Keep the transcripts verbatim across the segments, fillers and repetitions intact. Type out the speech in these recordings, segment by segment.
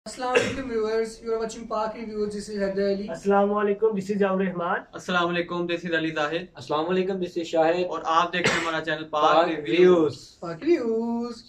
Assalamualaikum viewers, you are watching P A K reviews. This is Hyder Ali. Assalamualaikum, this is Rahman. Assalamualaikum, this is Ali Zahid. Assalamualaikum, this is Shahid. और आप देख रहे हैं हमारा channel P A K Reviews. P A K Reviews.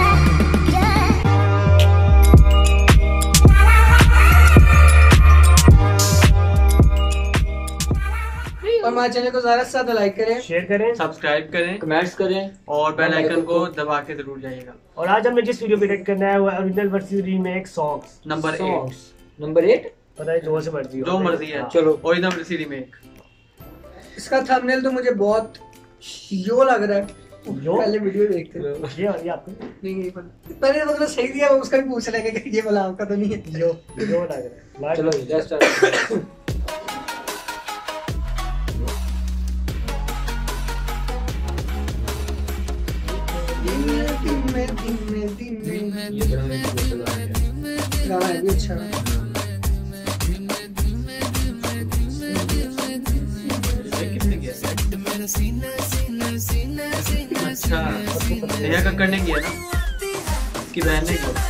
और हमारे channel को ज़्यादा से ज़्यादा लाइक करें, शेयर करें, सब्सक्राइब करें, कमेंट्स करें और बेल आइकन को दबा के जरूर जाइएगा। और आज हमने जिस वीडियो पे एडिट करना है वो original versus remake songs number eight number eight पता है जो से मर्जी जो मर्जी है। चलो ओरिजिनल वर्सेस रीमेक। इसका थंबनेल तो मुझे बहुत यो लग रहा है। यो पहले वीडियो देखते लो ये ये आपको नहीं नहीं पता पहले मतलब सही दिया, उसका भी पूछ लेंगे कि ये वाला आपका तो नहीं है। यो यो लग रहा है। चलो जस्ट गाना है भी अच्छा। अच्छा नेहा कक्कड़ ने किया ना, उसकी बहन ने किया।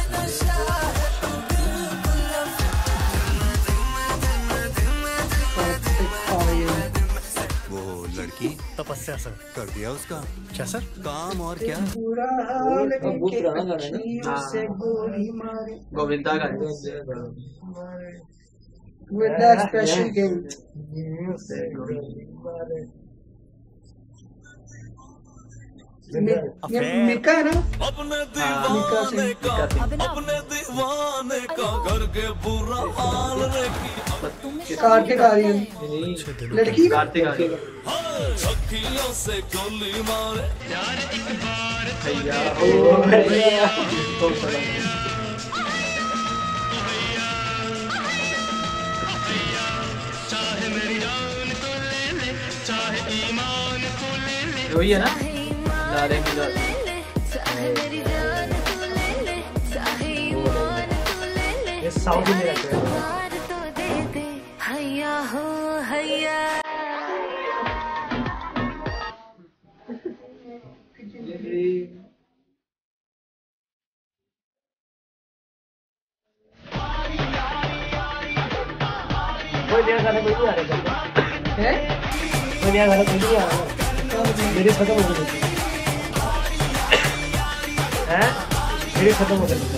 वो लड़की तपस्या सर कर दिया उसका क्या सर काम और क्या। पूरा हाल बहुत पुराना गाना है ना। से गोली मारे गोविंदा का with that special guilt. ये मिका है ना, मिका से कार्तिक गा रही है लड़की कार्तिक आ गई। वही है ना लारे मिला ये साउंड में रहते हैं। कोई नया गाना कोई नहीं आ रहा है। कोई नया गाना कोई नहीं आ रहा मेरी खत्म हो गई है मेरी खत्म हो गई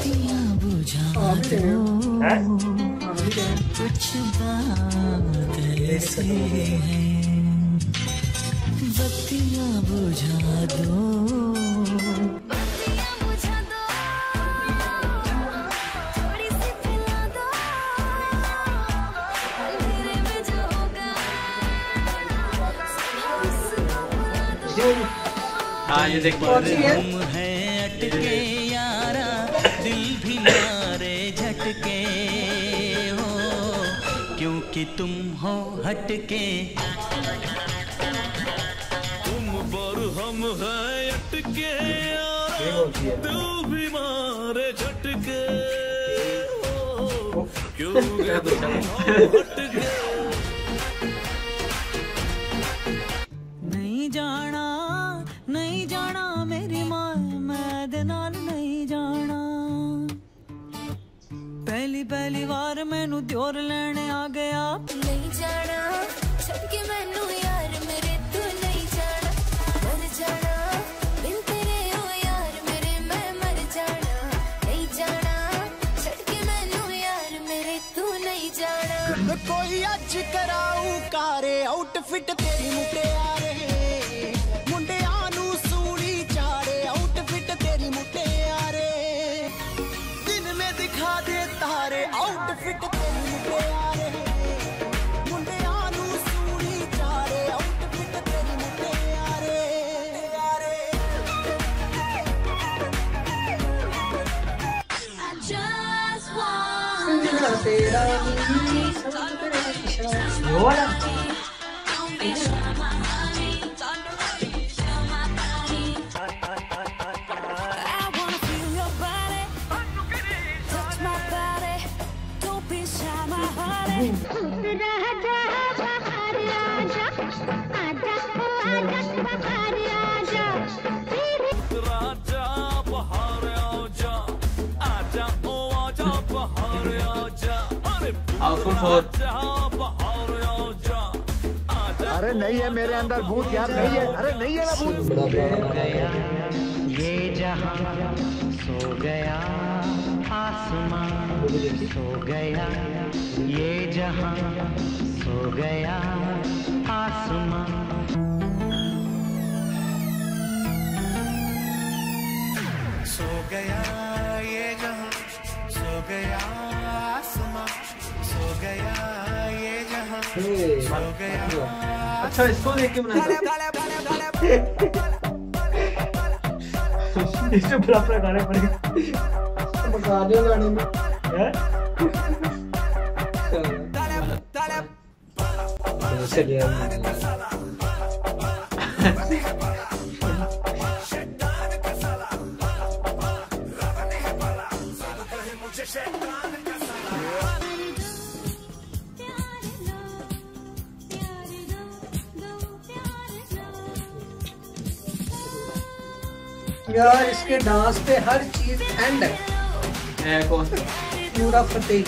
है कुछ बात ऐसी है बत्तियां बुझा दो हाँ ये देख तुम है अटके यारा दिल भी मारे झटके हो क्योंकि तुम हो हटके तुम पर हम है अटके यारा दिल भी मारे झटके हो क्योंकि तुम हो हटके नहीं जाना नहीं जाना मेरी मां मैं दे नाल नहीं जाना पहली पहली बार मैनू दियोर लेने आ गया नहीं जाना छड़ के मैनू यार मेरे तू नहीं जाना मर जाना बिन तेरे ओ यार मेरे मैं मर जाना नहीं जाना छड़ के मैनू यार मेरे तू नहीं जाना कोई अज कराऊ कारे आउटफिट तेरी मुटियारे आउटफिट तेरी मुटियारे मुंडे आनू सूरी चारे आउटफिट तेरी मुटियारे I just want तेरा यो वाला राजा बहार आजा आजा ओ आजा बहार हाउसफुल फोर। अरे नहीं है मेरे अंदर भूत यार, नहीं है, अरे नहीं है ना भूत। बड़ा बड़ा ये जहां सो गया, आसमां सो गया, ये जहां सो गया, आसमां। सो गया ये जहां, सो गया आसमां, सो गया ये जहां, सो गया। अच्छा इसको देख के बनाया। इससे बड़ा अपना गाने पड़ेगा। बता दिया गाने में। हैं? चलिए यार इसके डांस पे हर चीज एंड है। है कौन? पूरा फतेह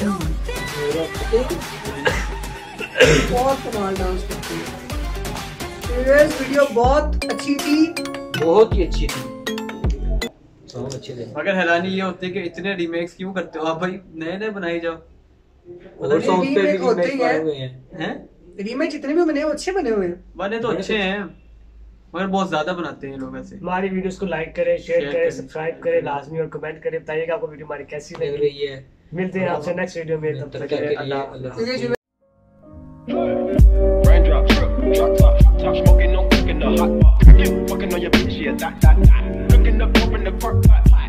बहुत कमाल डांस करती है। प्रीवियस वीडियो बहुत अच्छी थी, बहुत ही अच्छी थी, सॉन्ग अच्छे थे। मगर हैरानी ये होती है कि इतने रीमेक्स क्यों करते हो आप भाई? नए नए बनाई जाओ। और सॉन्ग पे भी remake होते रीमेक ही है। पड़े हुए हैं। हैं? रीमेक जितने भी बने हैं वो अच्छे बने हुए हैं। बने तो अच्छे हैं मगर बहुत ज्यादा बनाते हैं लोग ऐसे। हमारी वीडियोस को लाइक करें, शेयर शेयर करें, करें। सब्सक्राइब करें लाजमी और कमेंट करें। बताइएगा आपको वीडियो हमारी कैसी लग लगी। रही है। मिलते हैं आपसे नेक्स्ट वीडियो में, तब तक के लिए अल्लाह अल्लाह। ठीक है, Raindrop, drip, drop top, top smoking, no cooking the hot pot. Fucking on your bitch, yeah, that, that, that. Cooking up, open the park pot.